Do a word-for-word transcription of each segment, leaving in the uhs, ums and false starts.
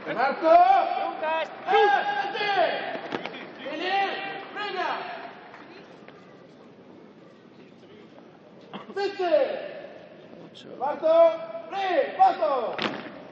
Marco! Lucas! Eh, vieni! Prega! Zitti! Marco! Lì! Posto!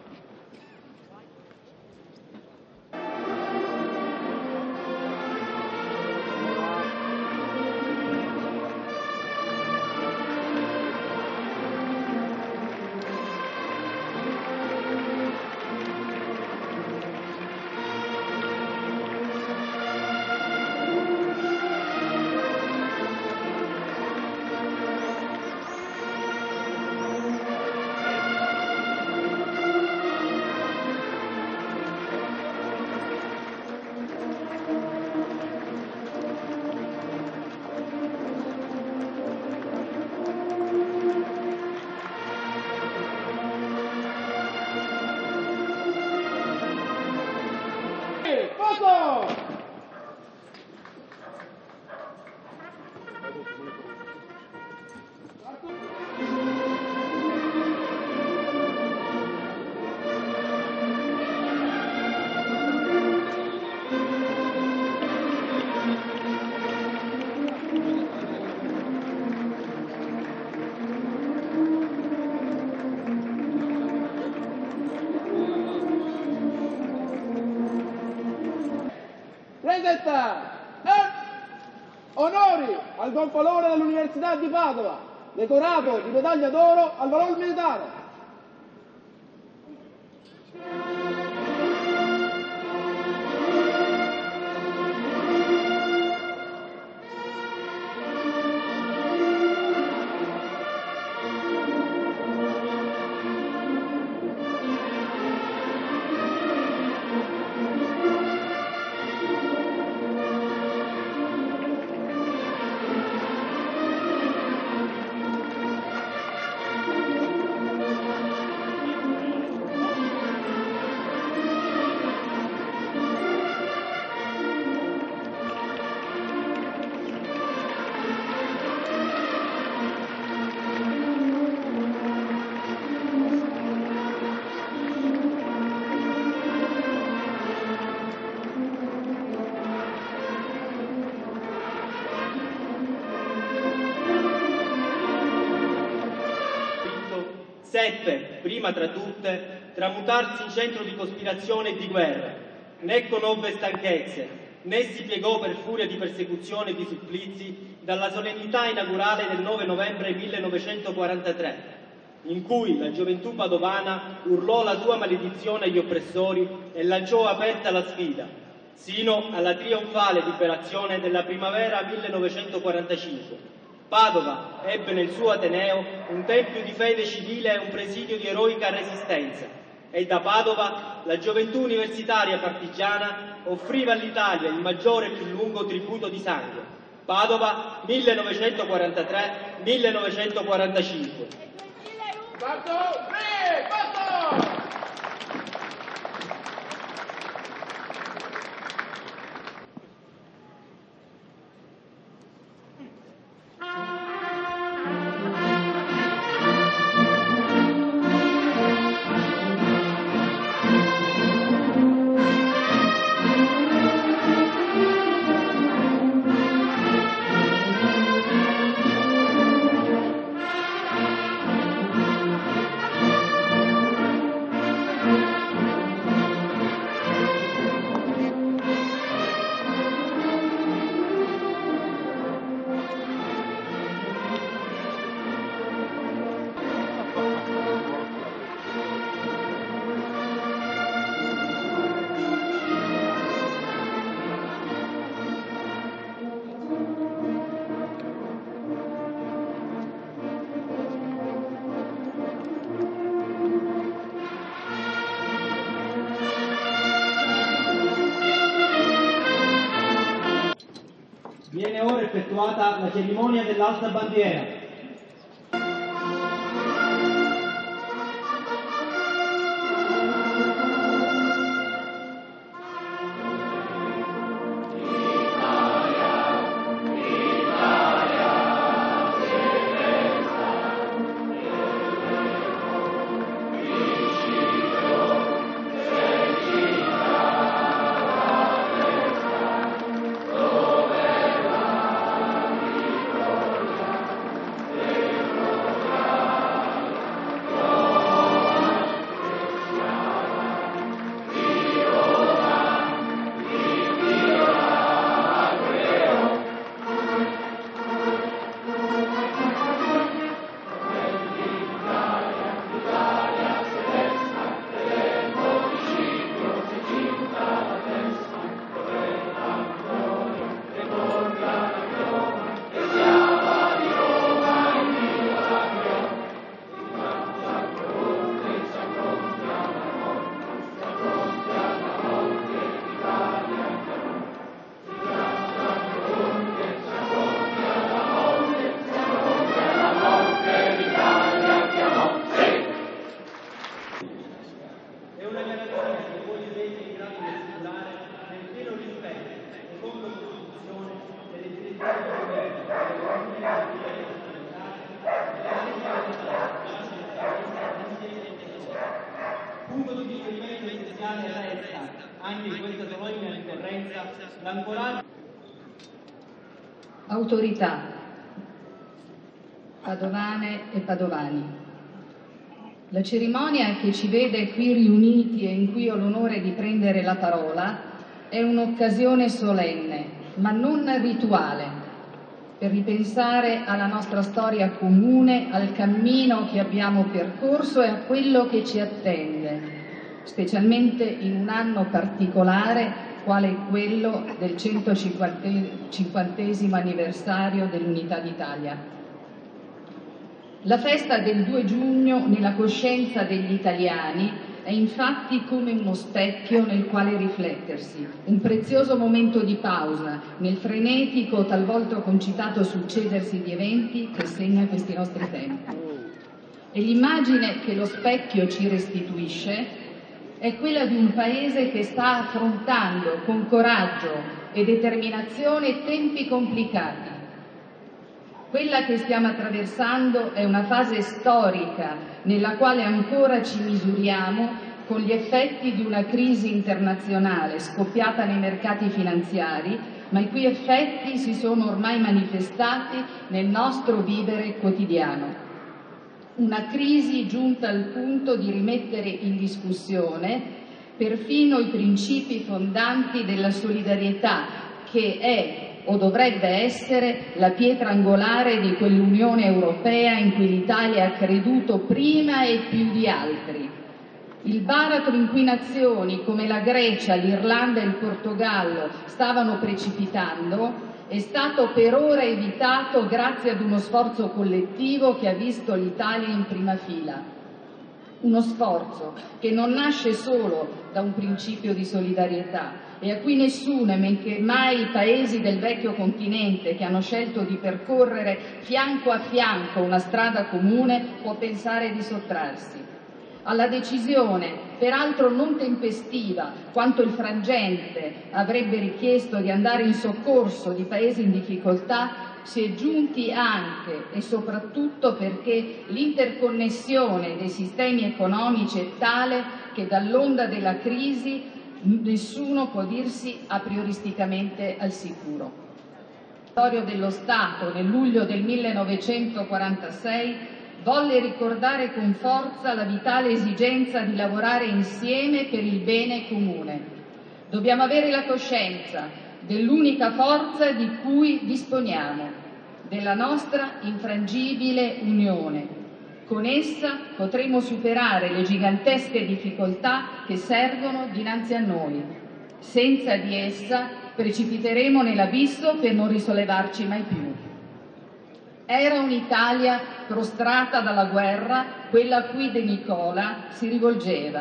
Presenta! Eh! Onori al gonfalone dell'Università di Padova, decorato di medaglia d'oro al valor militare. Seppe, prima tra tutte, tramutarsi in centro di cospirazione e di guerra. Né conobbe stanchezze, né si piegò per furia di persecuzione e di supplizi dalla solennità inaugurale del nove novembre millenovecentoquarantatré, in cui la gioventù padovana urlò la sua maledizione agli oppressori e lanciò aperta la sfida, sino alla trionfale liberazione della primavera millenovecentoquarantacinque. Padova ebbe nel suo Ateneo un tempio di fede civile e un presidio di eroica resistenza, e da Padova la gioventù universitaria partigiana offriva all'Italia il maggiore e più lungo tributo di sangue. Padova millenovecentoquarantatré millenovecentoquarantacinque. Parto! Tre! Parto! Viene ora effettuata la cerimonia dell'alta bandiera. Italia, quella garanzia che voi siete in grado di assicurare nel pieno rispetto, secondo la Costituzione, delle direttive di governo, delle comunità punto di riferimento essenziale resta, anche in questa solenne ricorrenza, l'ancoraggio. Autorità, padovane e padovani. La cerimonia che ci vede qui riuniti e in cui ho l'onore di prendere la parola è un'occasione solenne, ma non rituale, per ripensare alla nostra storia comune, al cammino che abbiamo percorso e a quello che ci attende, specialmente in un anno particolare quale quello del centocinquantesimo anniversario dell'Unità d'Italia. La festa del due giugno nella coscienza degli italiani è infatti come uno specchio nel quale riflettersi, un prezioso momento di pausa nel frenetico, talvolta concitato succedersi di eventi che segna questi nostri tempi. E l'immagine che lo specchio ci restituisce è quella di un paese che sta affrontando con coraggio e determinazione tempi complicati. Quella che stiamo attraversando è una fase storica nella quale ancora ci misuriamo con gli effetti di una crisi internazionale scoppiata nei mercati finanziari, ma i cui effetti si sono ormai manifestati nel nostro vivere quotidiano. Una crisi giunta al punto di rimettere in discussione perfino i principi fondanti della solidarietà, che è o dovrebbe essere la pietra angolare di quell'Unione Europea in cui l'Italia ha creduto prima e più di altri. Il baratro in cui nazioni come la Grecia, l'Irlanda e il Portogallo stavano precipitando è stato per ora evitato grazie ad uno sforzo collettivo che ha visto l'Italia in prima fila. Uno sforzo che non nasce solo da un principio di solidarietà e a cui nessuno, e men che mai i paesi del vecchio continente che hanno scelto di percorrere fianco a fianco una strada comune, può pensare di sottrarsi. Alla decisione, peraltro non tempestiva, quanto il frangente avrebbe richiesto di andare in soccorso di paesi in difficoltà, si è giunti anche e soprattutto perché l'interconnessione dei sistemi economici è tale che dall'onda della crisi nessuno può dirsi a prioristicamente al sicuro. Il territorio dello Stato nel luglio del millenovecentoquarantasei volle ricordare con forza la vitale esigenza di lavorare insieme per il bene comune. Dobbiamo avere la coscienza dell'unica forza di cui disponiamo, della nostra infrangibile unione. Con essa potremo superare le gigantesche difficoltà che servono dinanzi a noi. Senza di essa precipiteremo nell'abisso per non risollevarci mai più. Era un'Italia prostrata dalla guerra, quella a cui De Nicola si rivolgeva.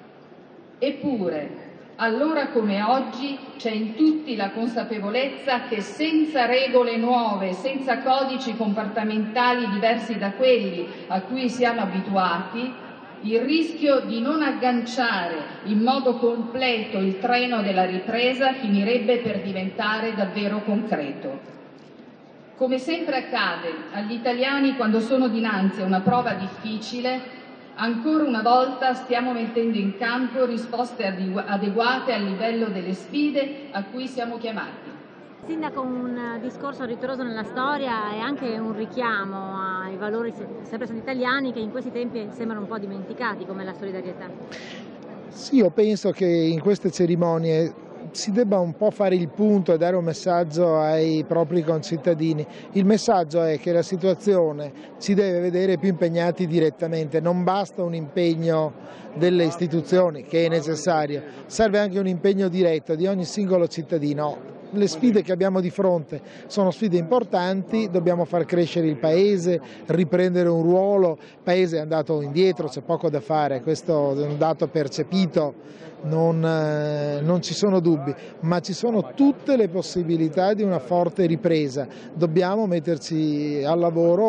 Eppure, allora come oggi, c'è in tutti la consapevolezza che senza regole nuove, senza codici comportamentali diversi da quelli a cui siamo abituati, il rischio di non agganciare in modo completo il treno della ripresa finirebbe per diventare davvero concreto. Come sempre accade agli italiani quando sono dinanzi a una prova difficile, ancora una volta stiamo mettendo in campo risposte adeguate al livello delle sfide a cui siamo chiamati. Sindaco, un discorso ritroso nella storia e anche un richiamo ai valori sempre stati italiani che in questi tempi sembrano un po' dimenticati, come la solidarietà. Sì, io penso che in queste cerimonie si debba un po' fare il punto e dare un messaggio ai propri concittadini. Il messaggio è che la situazione ci deve vedere più impegnati direttamente, non basta un impegno delle istituzioni, che è necessario, serve anche un impegno diretto di ogni singolo cittadino. Le sfide che abbiamo di fronte sono sfide importanti, dobbiamo far crescere il Paese, riprendere un ruolo, il Paese è andato indietro, c'è poco da fare, questo è un dato percepito, non, eh, non ci sono dubbi, ma ci sono tutte le possibilità di una forte ripresa, dobbiamo metterci al lavoro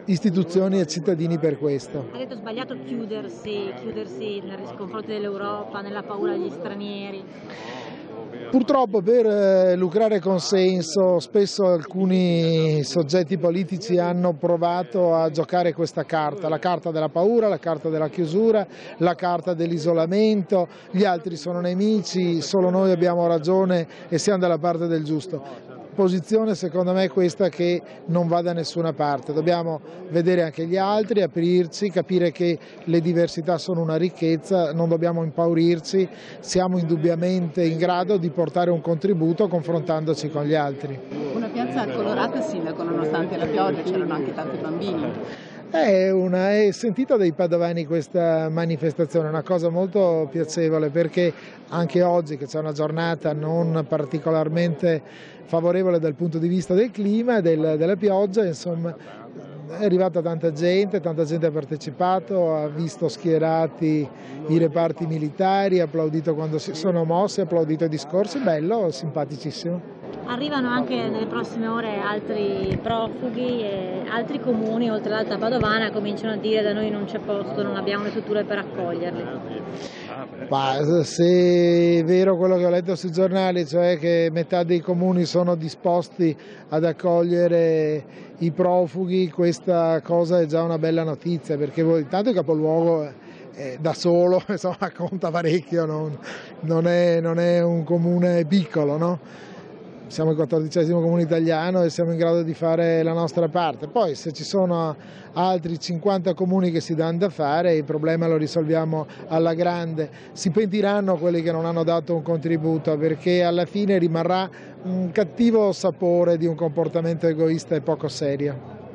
istituzioni e cittadini per questo. Ha detto sbagliato chiudersi, chiudersi nei confronti dell'Europa, nella paura degli stranieri? Purtroppo per lucrare consenso spesso alcuni soggetti politici hanno provato a giocare questa carta, la carta della paura, la carta della chiusura, la carta dell'isolamento, gli altri sono nemici, solo noi abbiamo ragione e siamo dalla parte del giusto. Posizione secondo me è questa che non va da nessuna parte, dobbiamo vedere anche gli altri, aprirci, capire che le diversità sono una ricchezza, non dobbiamo impaurirci, siamo indubbiamente in grado di portare un contributo confrontandoci con gli altri. Una piazza colorata, sindaco, nonostante la pioggia, c'erano anche tanti bambini. È, una, è sentita dai padovani questa manifestazione, è una cosa molto piacevole perché anche oggi che c'è una giornata non particolarmente favorevole dal punto di vista del clima e del, della pioggia, insomma è arrivata tanta gente, tanta gente ha partecipato, ha visto schierati i reparti militari, ha applaudito quando si sono mossi, ha applaudito i discorsi, bello, simpaticissimo. Arrivano anche nelle prossime ore altri profughi e altri comuni, oltre all'Alta Padovana, cominciano a dire da noi non c'è posto, non abbiamo le strutture per accoglierli. Ma se è vero quello che ho letto sui giornali, cioè che metà dei comuni sono disposti ad accogliere i profughi, questa cosa è già una bella notizia, perché intanto il capoluogo eh, da solo insomma, conta parecchio, non, non, è, non è un comune piccolo, no? Siamo il quattordicesimo comune italiano e siamo in grado di fare la nostra parte. Poi se ci sono altri cinquanta comuni che si danno da fare, il problema lo risolviamo alla grande. Si pentiranno quelli che non hanno dato un contributo, perché alla fine rimarrà un cattivo sapore di un comportamento egoista e poco serio.